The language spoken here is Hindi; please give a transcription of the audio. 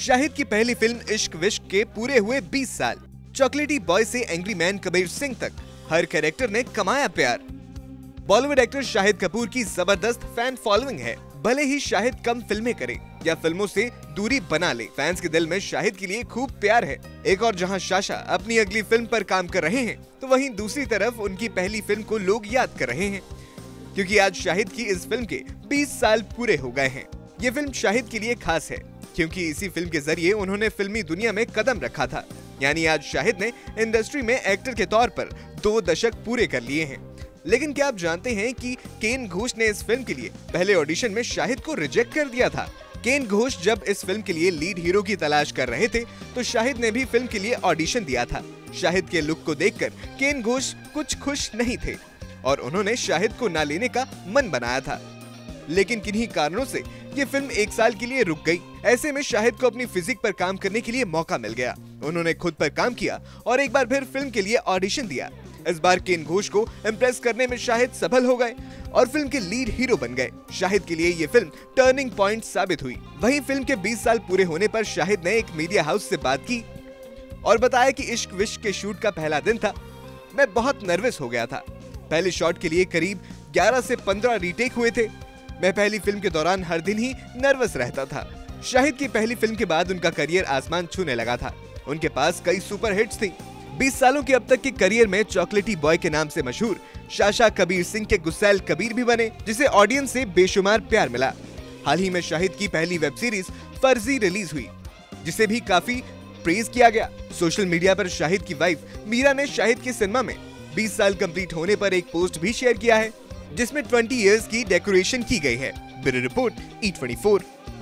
शाहिद की पहली फिल्म इश्क विश्क के पूरे हुए 20 साल। चॉकलेटी बॉय से एंग्री मैन कबीर सिंह तक हर कैरेक्टर ने कमाया प्यार। बॉलीवुड एक्टर शाहिद कपूर की जबरदस्त फैन फॉलोइंग है। भले ही शाहिद कम फिल्में करे या फिल्मों से दूरी बना ले, फैंस के दिल में शाहिद के लिए खूब प्यार है। एक और जहां शाशा अपनी अगली फिल्म पर काम कर रहे हैं, तो वहीं दूसरी तरफ उनकी पहली फिल्म को लोग याद कर रहे हैं, क्योंकि आज शाहिद की इस फिल्म के 20 साल पूरे हो गए हैं। ये फिल्म शाहिद के लिए खास है, क्योंकि इसी फिल्म के जरिए उन्होंने फिल्मी दुनिया में कदम रखा था। यानी आज शाहिद ने इंडस्ट्री में एक्टर के तौर पर 2 दशक पूरे कर लिए हैं। लेकिन क्या आप जानते हैं कि केन घोष ने इस फिल्म के लिए पहले ऑडिशन में शाहिद को रिजेक्ट कर दिया था। केन घोष जब इस फिल्म के लिए लीड हीरो की तलाश कर रहे थे, तो शाहिद ने भी फिल्म के लिए ऑडिशन दिया था। शाहिद के लुक को देखकर केन घोष कुछ खुश नहीं थे और उन्होंने शाहिद को ना लेने का मन बनाया था। लेकिन किन्हीं कारणों से ये फिल्म 1 साल के लिए रुक गई। ऐसे में शाहिद को अपनी फिजिक पर काम करने के लिए मौका मिल गया। उन्होंने खुद पर काम किया और एक बार फिर फिल्म के लिए ऑडिशन दिया। इस बार केन घोष को इम्प्रेस करने में शाहिद सफल हो गए और फिल्म के लीड हीरो बन गए। शाहिद के लिए ये फिल्म टर्निंग पॉइंट साबित हुई। वहीं फिल्म के 20 साल पूरे होने पर शाहिद ने एक मीडिया हाउस से बात की और बताया कि इश्क विश्क के शूट का पहला दिन था। मैं बहुत नर्वस हो गया था। पहले शॉट के लिए करीब 11 से 15 रीटेक हुए थे। मैं पहली फिल्म के दौरान हर दिन ही नर्वस रहता था। शाहिद की पहली फिल्म के बाद उनका करियर आसमान छूने लगा था। उनके पास कई सुपर हिट्स थी। 20 सालों के अब तक के करियर में चॉकलेटी बॉय के नाम से मशहूर शाशा कबीर सिंह के गुस्सैल कबीर भी बने, जिसे ऑडियंस से बेशुमार प्यार मिला। हाल ही में शाहिद की पहली वेब सीरीज फर्जी रिलीज हुई, जिसे भी काफी प्रेज किया गया। सोशल मीडिया पर शाहिद की वाइफ मीरा ने शाहिद के सिनेमा में 20 साल कंप्लीट होने पर एक पोस्ट भी शेयर किया है, जिसमें 20 इयर्स की डेकोरेशन की गई है। Bureau report E24।